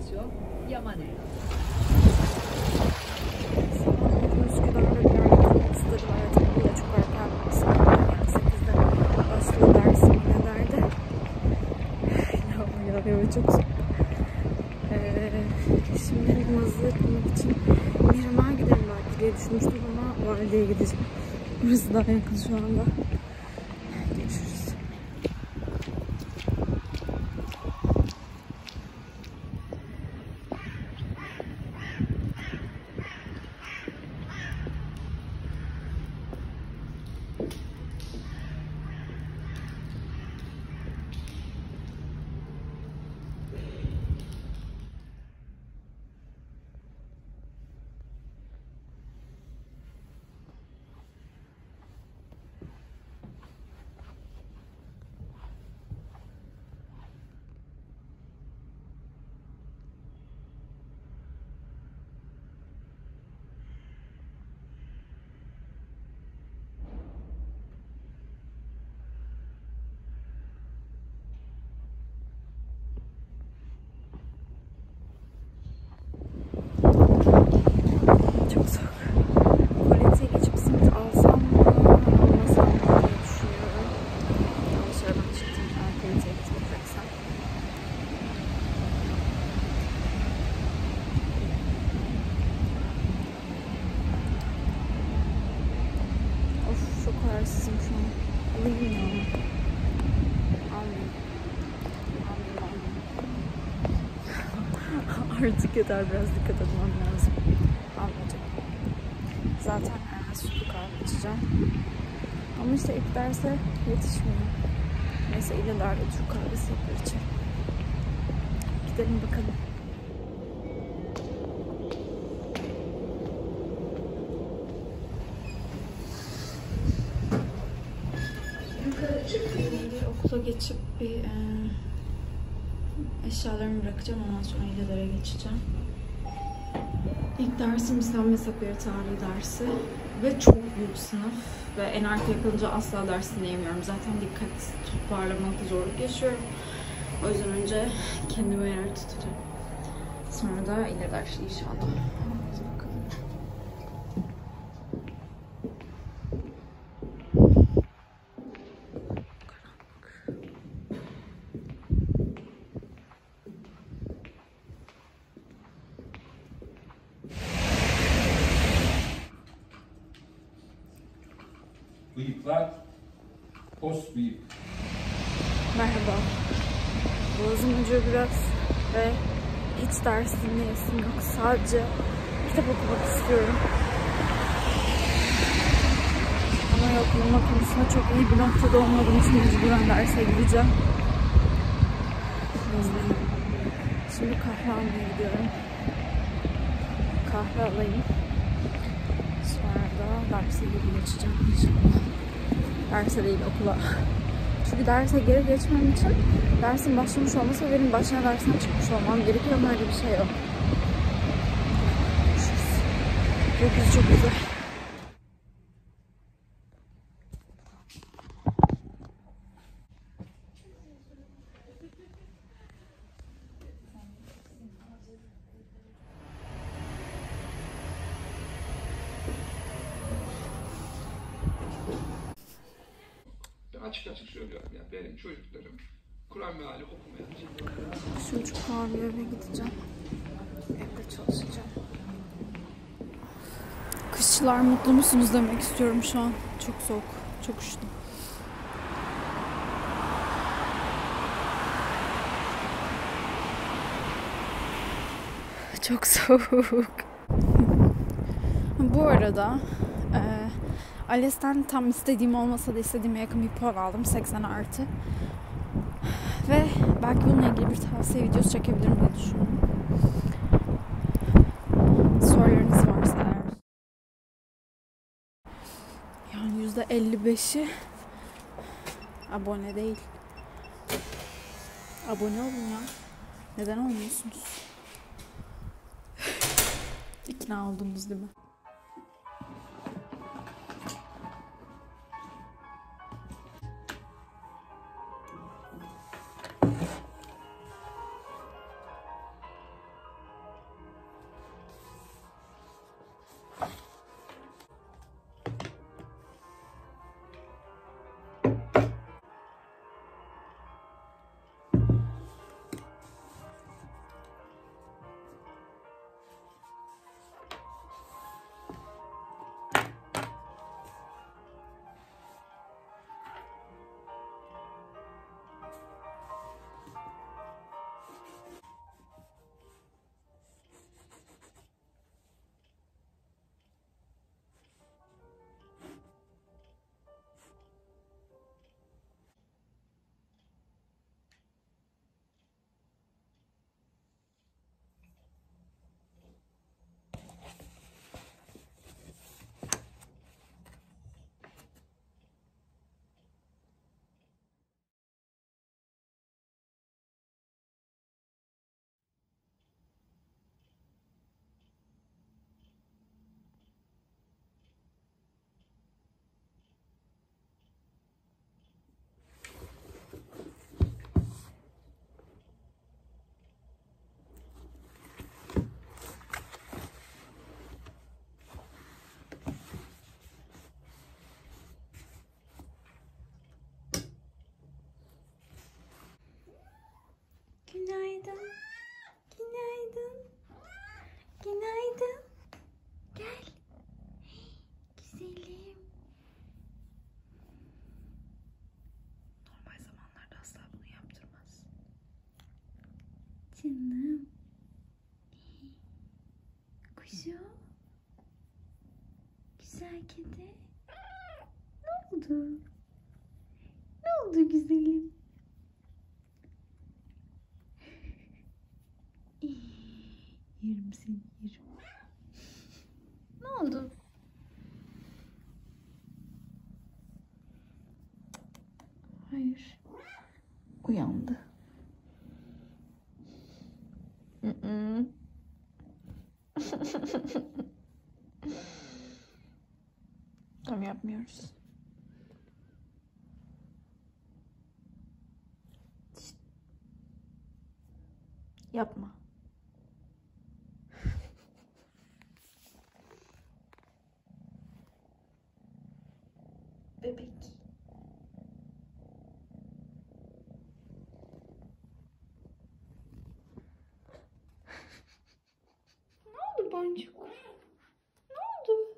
istasyon Yamane'ye. Üsküdar'da bir yerde istedim. Hayatım bile çok erken saatte, yani 8'de başlıyor dersim yine derdi. Yağmur yağıyor, çok soğuk. Şimdi Yılmaz'ı yapmak için Mihrimah'a giderim belki diye düşünmüştüm ama Valideye gideceğim. Burası daha yakın şu anda. Görüşürüz. Çok soğuk. Kolet'e geçip simit alsam mı, almasam mı diye düşünüyorum. Yanlış aradan çıktım. Ben Kolet'e gitmeyeceksem. Of, çok kararsızım şu an. Alayım ya. Almayayım. Artık yeter, biraz dikkat etmem lazım. Almayacağım. Zaten sütlü kahve içeceğim. Ama işte ilk derse yetişmiyor. Neyse ileride Türk kahvesi yapar içerim. Gidelim bakalım. Şimdi okula geçip bir eşyalarımı bırakacağım. Ondan sonra İLE'lere geçeceğim. İlk dersim İslam Mezhepleri Tarihi dersi. Ve çok büyük sınıf. Ve en arkaya kalınca asla ders dinleyemiyorum. Zaten dikkat toparlamakta zorluk yaşıyorum. O yüzden önce kendime yer tutacağım. Sonra da İLE dersi inşallah. Hadi bakalım. Bıyıklar, post bıyık. Merhaba. Boğazım acıyor biraz ve hiç ders dinleyesim yok. Sadece kitap okumak istiyorum. Ama yok, bulma konusunda çok iyi bir noktada olmadığım için mecburen derse gideceğim. Şimdi kahve almaya gidiyorum. Kahve alayım. Sonra da derse geri geçeceğim inşallah. Derse değil, okula. Çünkü derse geri geçmem için dersin başlamış olması ve benim başına dersten çıkmış olmam gerekiyor ama öyle bir şey yok. Gökyüzü çok güzel. Açık açık söylüyorum ya, benim çocuklarım Kur'an meali okumayan. Çocuk kahveye eve gideceğim. Evde çalışacağım. Kışçılar mutlu musunuz demek istiyorum şu an. Çok soğuk. Çok üşüdüm. Çok soğuk. Bu arada ALES'ten tam istediğim olmasa da istediğime yakın bir puan aldım. 80 artı. Ve belki bununla ilgili bir tavsiye videosu çekebilirim diye düşünüyorum. Sorularınız varsa eğer. Yani %55'i abone değil. Abone olun ya. Neden olmuyorsunuz? İkna oldunuz değil mi? Canım. Kuşum. Güzel kedi. Ne oldu? Ne oldu güzelim? Yerim seni, yerim. Ne oldu? Hayır. Uyandı. Tamam, yapmıyoruz. Şişt. Yapma. Bebek. Ne oldu Boncuk? Ne oldu?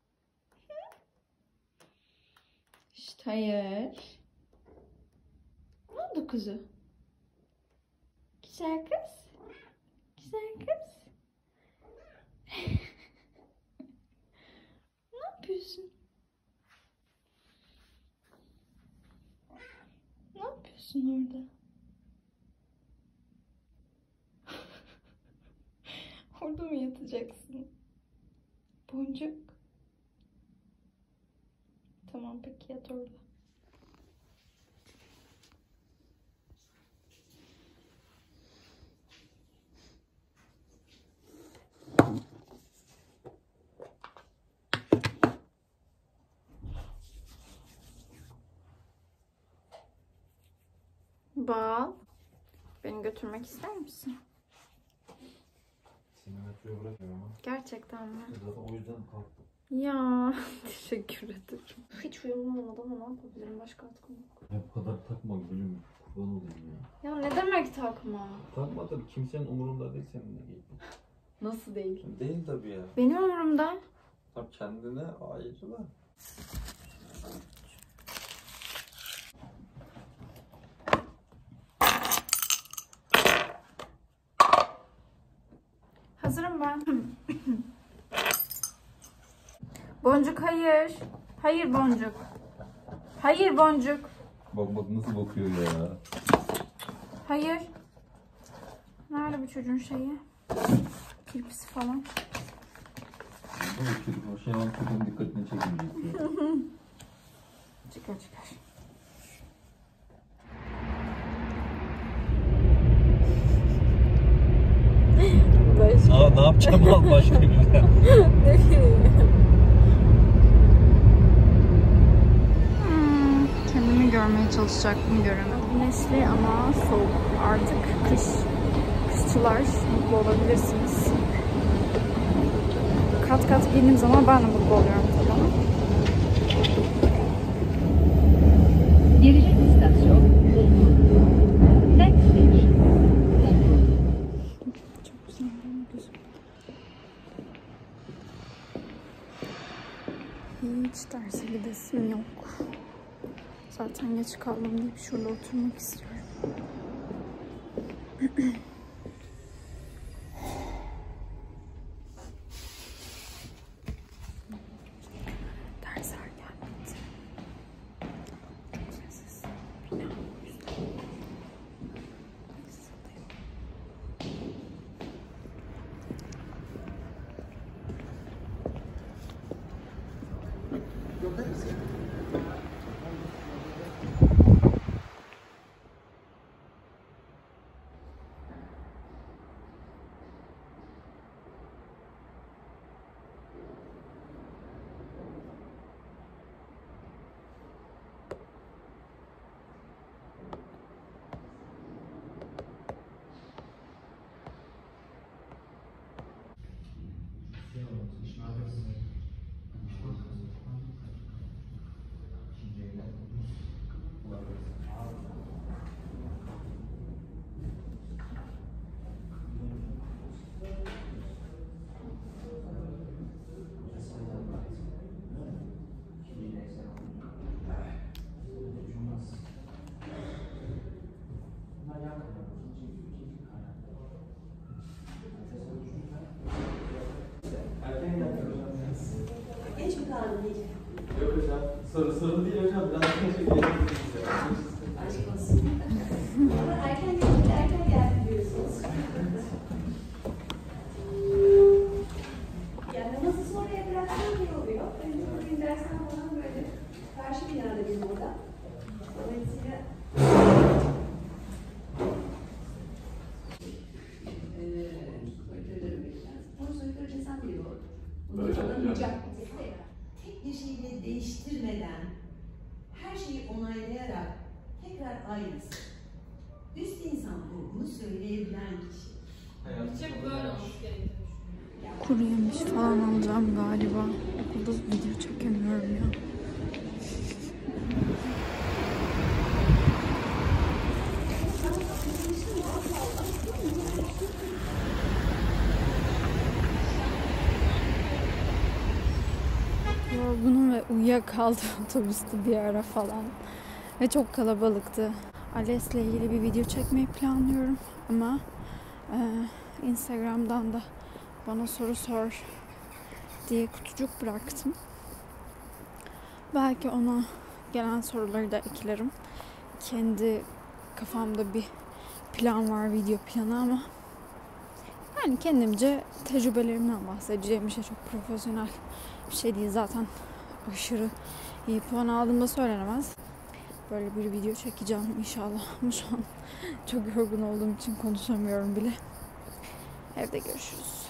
İşte hayır. Ne oldu kuzu? Güzel kız. Güzel kız. Ne yapıyorsun? Ne yapıyorsun orada? Orada mı yatacaksın? Boncuk. Tamam, peki yat orada. Bal. Beni götürmek ister misin? Seni metroya bırakmıyorum ama. Gerçekten mi? Zaten o yüzden kalktım. Ya teşekkür ederim. Hiç uyumlu olmadı ama ne yapabilirim? Başka hakkım yok. Ya bu kadar takma gülüm. Kurban olayım ya. Ya ne demek takma? Takma tabii, kimsenin umurunda değil senin de. Nasıl değil? Değil tabii ya. Benim umurumda. Tabii kendine ayrı da. Hazırım ben. Boncuk hayır. Hayır Boncuk. Hayır Boncuk. Bak bak nasıl bakıyor ya. Hayır. Nerede bu çocuğun şeyi? Kirpisi falan. O şey an çocuğun dikkatini çekmeyecek ya. Çıkar çıkar. Ne yapacağım lan başka bir şey? Kendimi görmeye çalışacaktım, göremedim. Güneşli ama soğuk. Artık kışçılar mutlu olabilirsiniz. Kat kat giydiğim zaman ben de mutlu oluyorum tabii ama. Gelecek istasyon Next station. Çok güzel, benim gözüm. Hiç derse gidesim yok. Zaten geç kaldım deyip şurada oturmak istiyorum. Dersler gelmedi. Çok sessiz. Bina o yüzden. Sıradayım. ise üst insan ruhunu söyleyebilen kişi. Kuru yemiş falan alacağım galiba. Okulda video çekemiyorum ya. Yorgunum ve uyuyakaldım otobüste bir ara falan. Ve çok kalabalıktı. Ales'le ilgili bir video çekmeyi planlıyorum. Ama Instagram'dan da bana soru sor diye kutucuk bıraktım. Belki ona gelen soruları da eklerim. Kendi kafamda bir plan var, video planı ama yani kendimce tecrübelerimden bahsedeceğim bir şey, çok profesyonel bir şey değil. Zaten aşırı iyi puan aldığımda söylenemez. Böyle bir video çekeceğim inşallah. Ama şu an çok yorgun olduğum için konuşamıyorum bile. Evde görüşürüz.